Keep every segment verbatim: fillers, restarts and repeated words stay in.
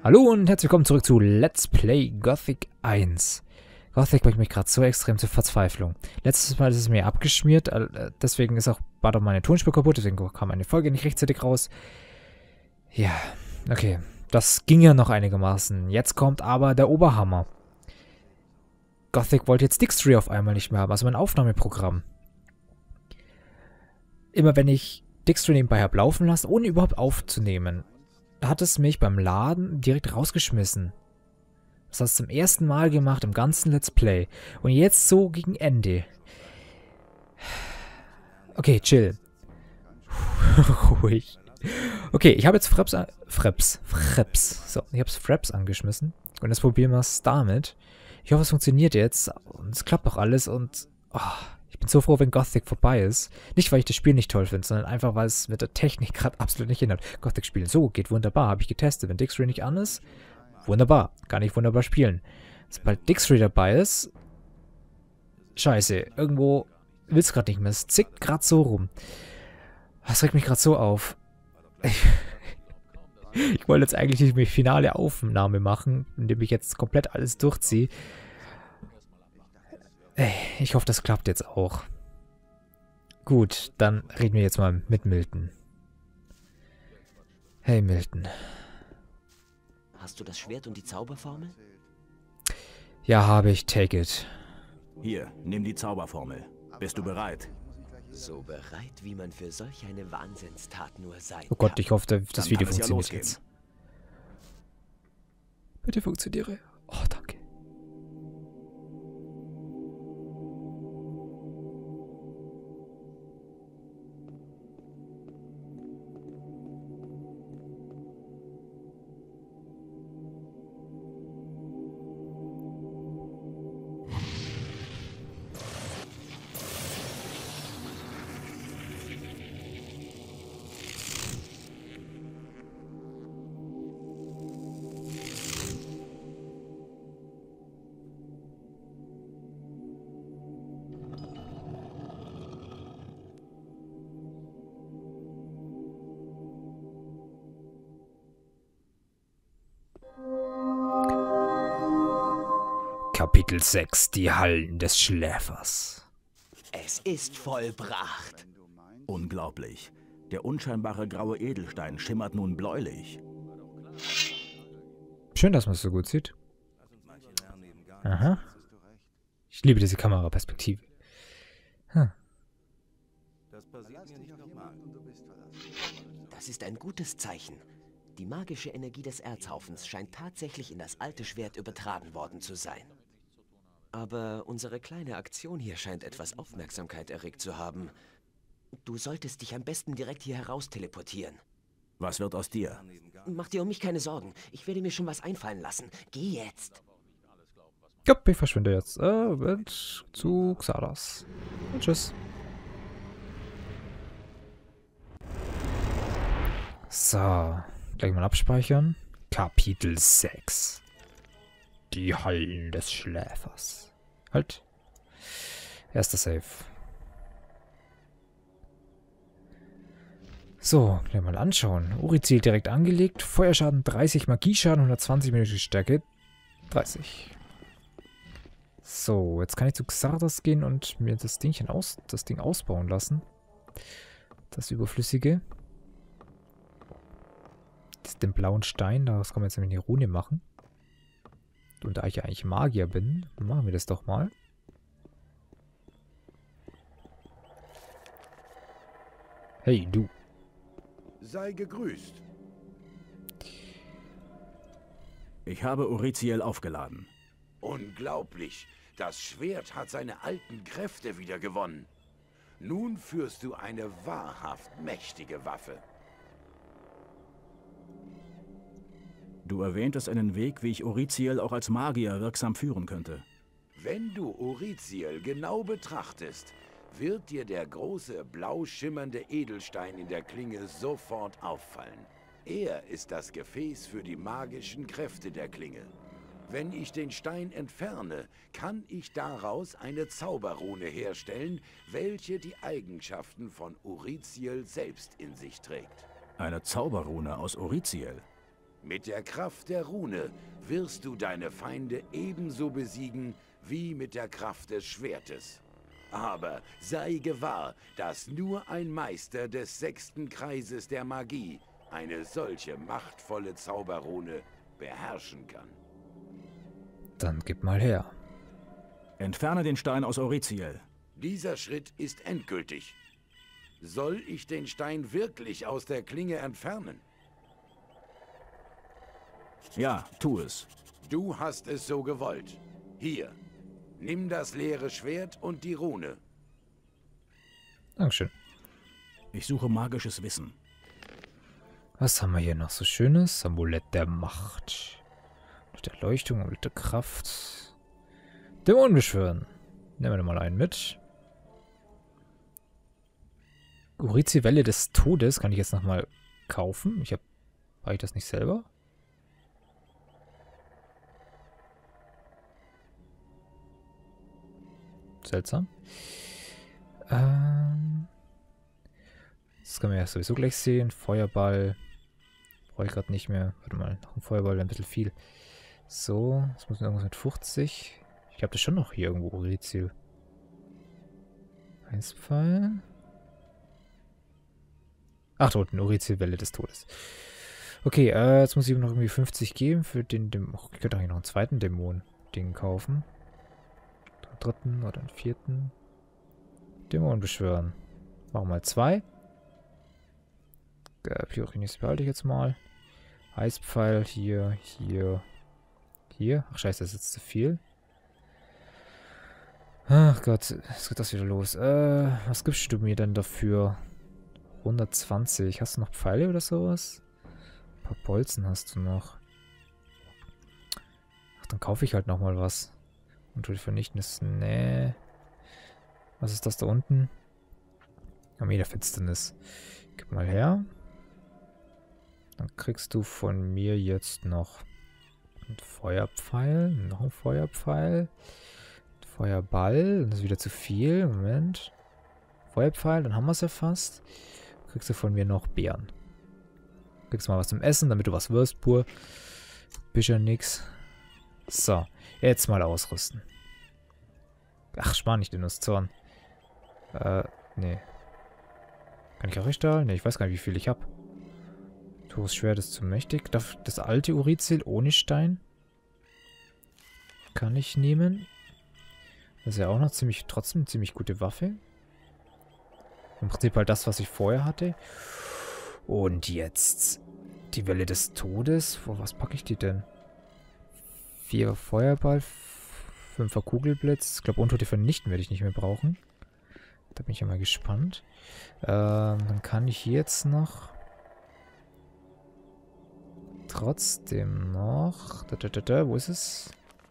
Hallo und herzlich willkommen zurück zu Let's Play Gothic eins. Gothic bringt mich gerade so extrem zur Verzweiflung. Letztes Mal ist es mir abgeschmiert, deswegen ist auch war doch meine Tonspur kaputt, deswegen kam eine Folge nicht rechtzeitig raus. Ja, okay, das ging ja noch einigermaßen. Jetzt kommt aber der Oberhammer. Gothic wollte jetzt Dixtry auf einmal nicht mehr haben, also mein Aufnahmeprogramm. Immer wenn ich Dixtry nebenbei habe laufen lassen, ohne überhaupt aufzunehmen, hat es mich beim Laden direkt rausgeschmissen. Das hast du zum ersten Mal gemacht im ganzen Let's Play. Und jetzt so gegen Ende. Okay, chill. Ruhig. Okay, ich habe jetzt Fraps, Fraps, Fraps. So, ich habe Fraps angeschmissen. Und jetzt probieren wir es damit. Ich hoffe, es funktioniert jetzt. Und es klappt doch alles. Und oh, ich bin so froh, wenn Gothic vorbei ist. Nicht, weil ich das Spiel nicht toll finde, sondern einfach, weil es mit der Technik gerade absolut nicht hindert. Gothic spielen so, geht wunderbar. Habe ich getestet. Wenn Dixtry nicht an ist, wunderbar. Kann ich wunderbar spielen. Sobald Dixtry dabei ist, scheiße. Irgendwo will es gerade nicht mehr. Es zickt gerade so rum. Das regt mich gerade so auf. Ich, ich wollte jetzt eigentlich die finale Aufnahme machen, indem ich jetzt komplett alles durchziehe. Ich hoffe, das klappt jetzt auch. Gut, dann reden wir jetzt mal mit Milton. Hey, Milton. Hast du das Schwert und die Zauberformel? Ja, habe ich. Take it. Hier, nimm die Zauberformel. Bist du bereit? So bereit, wie man für solch eine Wahnsinnstat nur sein Oh Gott, ich hoffe, das Dann Video kann es ja funktioniert losgehen. jetzt. Bitte funktioniere. Oh, danke. Kapitel sechs. Die Hallen des Schläfers. Es ist vollbracht. Unglaublich. Der unscheinbare graue Edelstein schimmert nun bläulich. Schön, dass man es so gut sieht. Aha. Ich liebe diese Kameraperspektive. Hm. Das ist ein gutes Zeichen. Die magische Energie des Erzhaufens scheint tatsächlich in das alte Schwert übertragen worden zu sein. Aber unsere kleine Aktion hier scheint etwas Aufmerksamkeit erregt zu haben. Du solltest dich am besten direkt hier heraus teleportieren. Was wird aus dir? Mach dir um mich keine Sorgen. Ich werde mir schon was einfallen lassen. Geh jetzt. Ja, ich verschwinde jetzt. Äh, mit zu Xardas. Und tschüss. So. Gleich mal abspeichern. Kapitel sechs. Die Hallen des Schläfers. Halt. Erster Save. So, gleich mal anschauen. Uri-Ziel direkt angelegt. Feuerschaden dreißig, Magieschaden hundertzwanzig, Minute Stärke dreißig. So, jetzt kann ich zu Xardas gehen und mir das Dingchen aus, das Ding ausbauen lassen. Das Überflüssige. Das, den blauen Stein, daraus kann man jetzt nämlich eine Rune machen. Und da ich ja eigentlich Magier bin, machen wir das doch mal. Hey, du. Sei gegrüßt. Ich habe Uriziel aufgeladen. Unglaublich. Das Schwert hat seine alten Kräfte wieder gewonnen. Nun führst du eine wahrhaft mächtige Waffe. Du erwähntest einen Weg, wie ich Uriziel auch als Magier wirksam führen könnte. Wenn du Uriziel genau betrachtest, wird dir der große, blau schimmernde Edelstein in der Klinge sofort auffallen. Er ist das Gefäß für die magischen Kräfte der Klinge. Wenn ich den Stein entferne, kann ich daraus eine Zauberrune herstellen, welche die Eigenschaften von Uriziel selbst in sich trägt. Eine Zauberrune aus Uriziel? Mit der Kraft der Rune wirst du deine Feinde ebenso besiegen wie mit der Kraft des Schwertes. Aber sei gewahr, dass nur ein Meister des sechsten Kreises der Magie eine solche machtvolle Zauberrune beherrschen kann. Dann gib mal her. Entferne den Stein aus Auriziel. Dieser Schritt ist endgültig. Soll ich den Stein wirklich aus der Klinge entfernen? Ja, tu es. Du hast es so gewollt. Hier, nimm das leere Schwert und die Rune. Dankeschön. Ich suche magisches Wissen. Was haben wir hier noch so Schönes? Amulett der Macht. Der Erleuchtung, Amulett der Kraft. Dämonen beschwören. Nehmen wir mal einen mit. Auriziel Welle des Todes kann ich jetzt nochmal kaufen. Ich habe... War ich das nicht selber? Seltsam. Ähm... Das können wir ja sowieso gleich sehen. Feuerball. Brauche ich gerade nicht mehr. Warte mal, noch ein Feuerball wäre ein bisschen viel. So, das muss irgendwas mit fünfzig. Ich glaube, das ist schon noch hier irgendwo Auriziel. Eispfeil. Ach, da unten, Auriziel Welle des Todes. Okay, äh, jetzt muss ich ihm noch irgendwie fünfzig geben für den Dämon. Oh, ich könnte auch hier noch einen zweiten Dämon-Ding kaufen. Einen dritten oder einen vierten. Dämon beschwören. Machen wir mal zwei. Äh, Pyrokinis behalte ich jetzt mal. Eispfeil hier, hier, hier. Ach scheiße, das ist jetzt zu viel. Ach Gott, jetzt geht das wieder los. Äh, was gibst du mir denn dafür? hundertzwanzig. Hast du noch Pfeile oder sowas? Ein paar Bolzen hast du noch. Ach, dann kaufe ich halt nochmal was. Und du vernichtendes. Nee. Was ist das da unten? Armee der Finsternis. Gib mal her. Dann kriegst du von mir jetzt noch einen Feuerpfeil. Noch ein Feuerpfeil. Ein Feuerball. Das ist wieder zu viel. Moment. Feuerpfeil, dann haben wir es ja fast. Kriegst du von mir noch Beeren. Kriegst mal was zum Essen, damit du was wirst, pur. Bist ja nix. So, jetzt mal ausrüsten. Ach, spar nicht den Zorn. Äh, nee. Kann ich auch Richter? Nee, ich weiß gar nicht, wie viel ich habe. Tores Schwert ist zu mächtig. Darf das alte Auriziel ohne Stein? Kann ich nehmen. Das ist ja auch noch ziemlich, trotzdem eine ziemlich gute Waffe. Im Prinzip halt das, was ich vorher hatte. Und jetzt die Welle des Todes. Wo, was packe ich die denn? Vier Feuerball, fünfer Kugelblitz. Ich glaube, Untote vernichten werde ich nicht mehr brauchen. Da bin ich ja mal gespannt. Ähm, dann kann ich jetzt noch trotzdem noch... Da, da, da, da, wo ist es?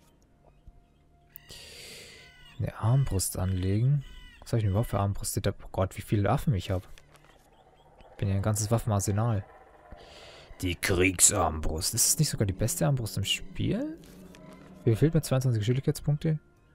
Eine Armbrust anlegen. Was habe ich denn überhaupt für Armbrüste? Oh Gott, wie viele Waffen ich habe. Ich bin ja ein ganzes Waffenarsenal. Die Kriegsarmbrust. Ist das nicht sogar die beste Armbrust im Spiel? Wie fehlt mir zweiundzwanzig Geschicklichkeitspunkte?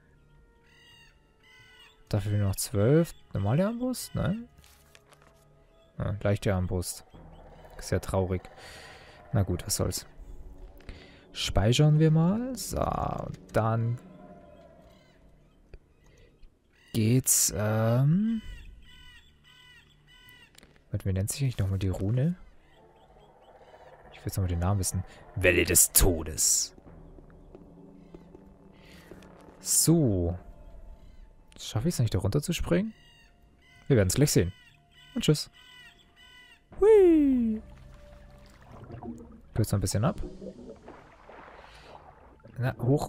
Dafür nur noch zwölf. Normale Armbrust? Nein. Ja, leichte Armbrust. Sehr traurig. Na gut, was soll's. Speichern wir mal. So, und dann geht's, ähm... Warte, wie nennt sich eigentlich nochmal die Rune? Ich will jetzt nochmal den Namen wissen. Welle des Todes. So. Schaffe ich es nicht, da runter zu springen? Wir werden es gleich sehen. Und tschüss. Hui. Kürzt noch ein bisschen ab. Na, hoch.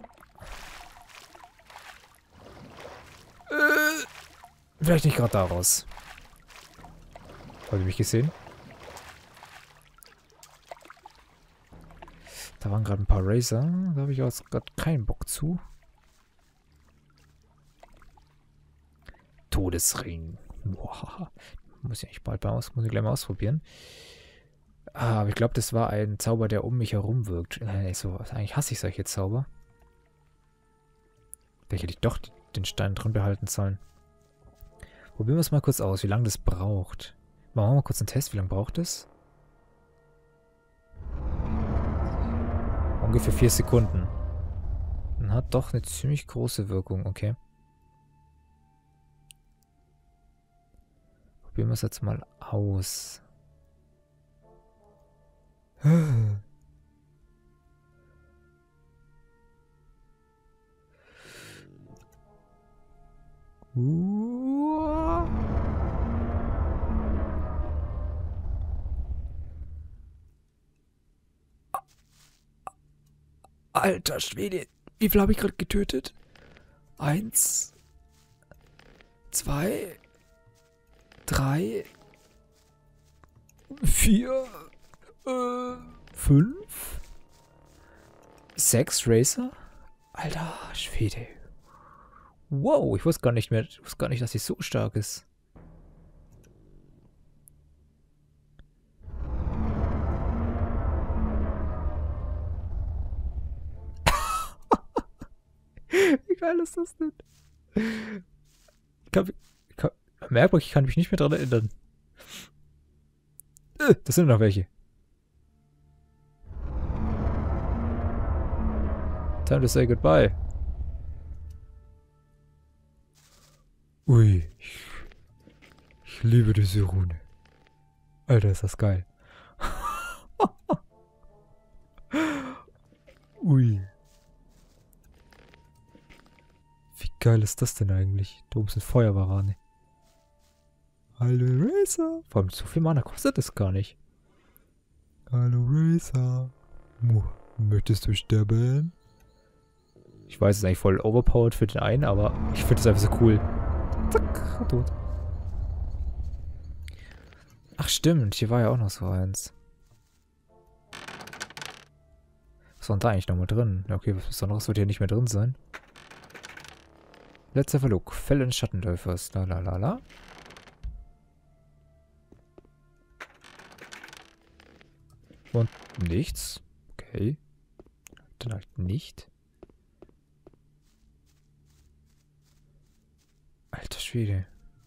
Äh, vielleicht nicht gerade da raus. Habt ihr mich gesehen? Da waren gerade ein paar Razer. Da habe ich auch gerade keinen Bock zu. Todesring. Boah. Muss ich eigentlich bald mal aus, muss ich gleich mal ausprobieren. Ah, aber ich glaube, das war ein Zauber, der um mich herum wirkt. Äh, so, eigentlich hasse ich solche Zauber. Vielleicht hätte ich doch den Stein drin behalten sollen. Probieren wir es mal kurz aus, wie lange das braucht. Machen wir mal kurz einen Test, wie lange braucht es? ungefähr vier Sekunden. Und hat doch eine ziemlich große Wirkung, okay. Probieren wir es jetzt mal aus. Uh. Alter Schwede, wie viel habe ich gerade getötet? Eins, zwei, drei, vier, äh, fünf, sechs Racer? Alter Schwede. Wow, ich wusste gar nicht mehr, ich wusste gar nicht, dass sie so stark ist. Wie geil ist das denn? Ich kann, ich kann, merkwürdig, ich kann mich nicht mehr daran erinnern. Äh, das sind noch welche. Time to say goodbye. Ui, ich, ich liebe diese Rune. Alter, ist das geil. Ui. Wie geil ist das denn eigentlich? Da oben sind Feuerwarane. Hallo Racer. Vor allem so viel Mana kostet das gar nicht. Hallo Racer. Möchtest du sterben? Ich weiß, es ist eigentlich voll overpowered für den einen, aber ich finde es einfach so cool. Zack, tot. Ach stimmt, hier war ja auch noch so eins. Was war denn da eigentlich nochmal drin? Ja, okay, was Besonderes wird hier nicht mehr drin sein. Letzter Verlug. Fälle in Schattenläufers. La la la la. Und nichts. Okay. Dann halt nicht. Alter Schwede.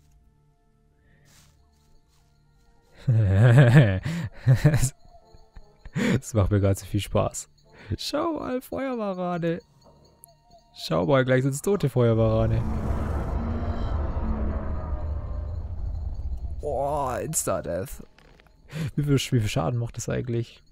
Das macht mir gerade so viel Spaß. Schau mal, Feuerwarane. Schau mal, gleich sind es tote Feuerwarane. Oh, Insta-Death. Wie viel, wie viel Schaden macht das eigentlich?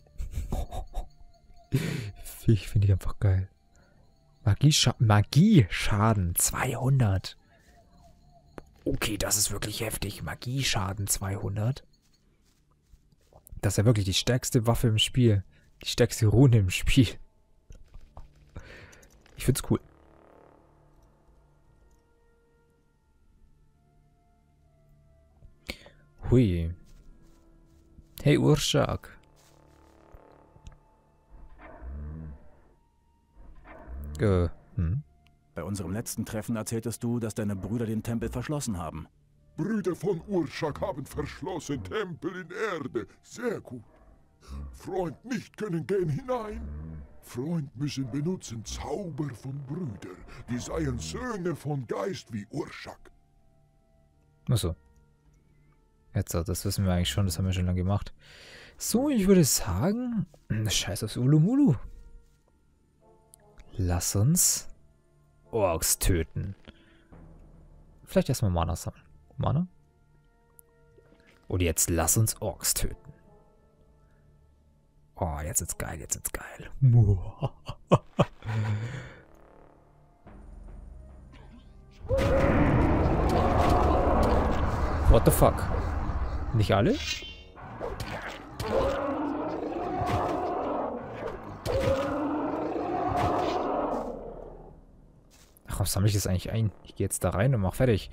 Ich finde ich einfach geil. Magie-Scha- Magie-Schaden zweihundert. Okay, das ist wirklich heftig. Magie-Schaden zweihundert. Das ist ja wirklich die stärkste Waffe im Spiel. Die stärkste Rune im Spiel. Ich find's cool. Hui. Hey Urshak. Äh, hm? Bei unserem letzten Treffen erzähltest du, dass deine Brüder den Tempel verschlossen haben. Brüder von Urshak haben verschlossen Tempel in Erde. Sehr gut. Freund nicht können gehen hinein. Freund müssen benutzen Zauber von Brüder. Die seien Söhne von Geist wie Urshak. Achso. Jetzt, das wissen wir eigentlich schon, das haben wir schon lange gemacht. So, ich würde sagen, scheiß aufs Ulumulu. Lass uns Orks töten. Vielleicht erstmal Mana sammeln. Mana? Und jetzt lass uns Orks töten. Oh, jetzt ist geil, jetzt ist geil. What the fuck? Nicht alle? Ach, warum sammle ich das eigentlich ein? Ich gehe jetzt da rein und mach fertig.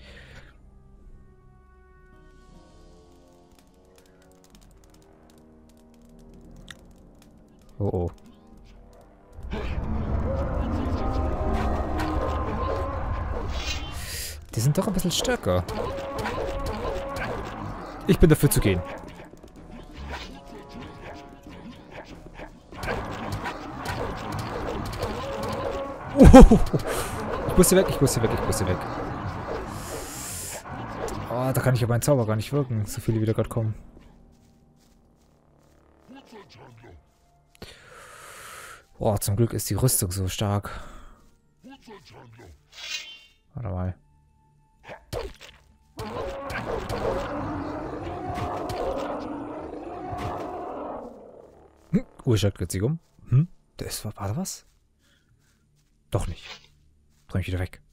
Oh oh. Die sind doch ein bisschen stärker. Ich bin dafür zu gehen. Oh, ich muss hier weg, ich muss hier weg, ich muss hier weg. Oh, da kann ich aber ein Zauber gar nicht wirken, so viele wieder gerade kommen. Boah, zum Glück ist die Rüstung so stark. Warte mal. Hm, Urschattkürzung. Hm? Das war, war da was? Doch nicht. Bring mich wieder weg.